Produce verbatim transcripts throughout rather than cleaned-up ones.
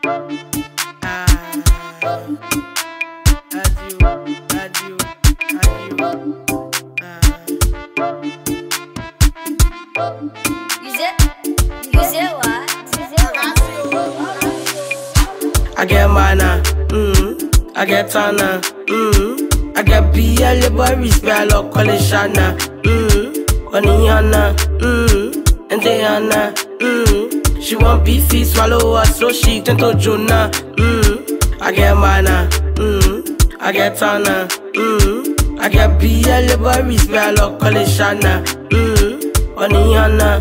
I get mana, mm, I get tana, mm, I get B L boy respect, I love call it Shana, mm, Oniana, mm, and Diana, mm, she want beefy, swallow her, so she tend to Jonah, mm, I get mana, mm, I get tana, mm, I get B L boy respect, I love call it Shana, mm, Oniana,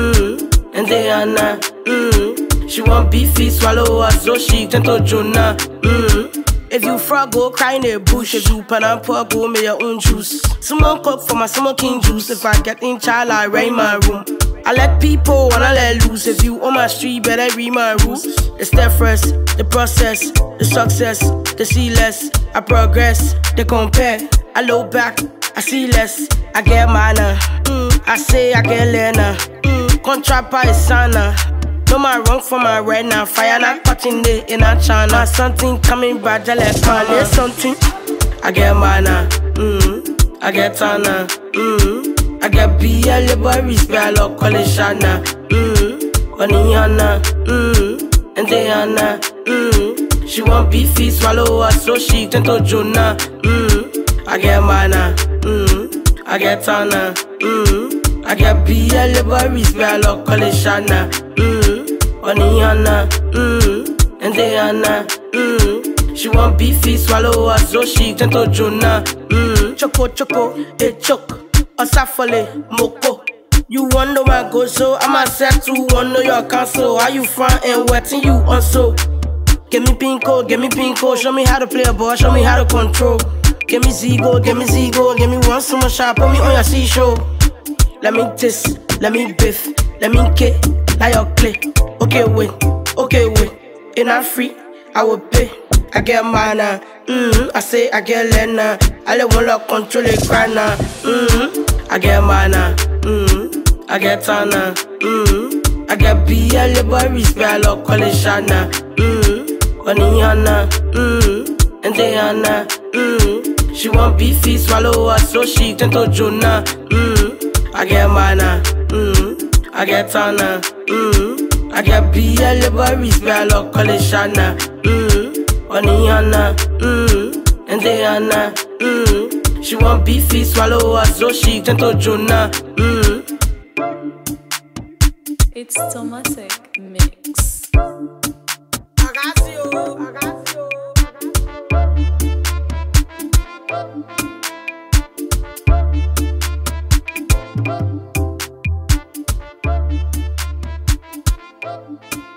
mm, and Diana, mm. She want beefy, swallow her, so she tend to Jonah. Mm. If you frog, go cry in the bush. If you pan and pour, go make your own juice. Someone cook for my smoking juice. If I get in child, I rain my room. I let people wanna let loose. If you on my street, better read my rules. The step first, the process, the success, the see less. I progress, they compare. I look back, I see less. I get mana, mm. I say I get learner. Mm. Contrapa is sana. No my wrong for my right now. Fire not cutting the in a channel. Something coming bad, like man. There's something. I get mana, mm, I get tana, mm, I get B L boy respect, I love call it Shana, mm, Oniana, mm, and Diana, mm, she want beefy, swallow her, so she tend to Jonah, mm, I get mana, mm, I get tana, mm, I get B L boy respect, I love call it Shana, mm, Oniana, mm, and Diana, mm, she want beefy, swallow her, so she tend to Jonah, mm, choco choco, a choke, a safale, moko. You wonder why I go so, I'm a set to one know your console. How you front and wetting you also. Give me pinko, give me pinko, show me how to play a ball, show me how to control. Give me Zigo, give me Zigo, give me one summer shot, put me on your seashore. Let me taste, let me biff, let me kick, like your click. Okay, wait, okay, wait. In a free, I will pay. I get mana, mm, I say I get lena. I let one lock control it grana, mm, I get mana, mm, I get tana, mm, I get B L boy respect, I love call it Shana, mm, Oniana, mm, and Diana, mm, she want beefy, swallow her, so she tend to Jonah, mm, I get mana, mm, I get tana, mm, I get B L boy respect, I love call it Shana, mm, Oniana, mm, and Diana, mm, she want beefy, swallow her, so she tend to Jonah, mm. It's Tomatic Mix. I got you, I got you. Thank you.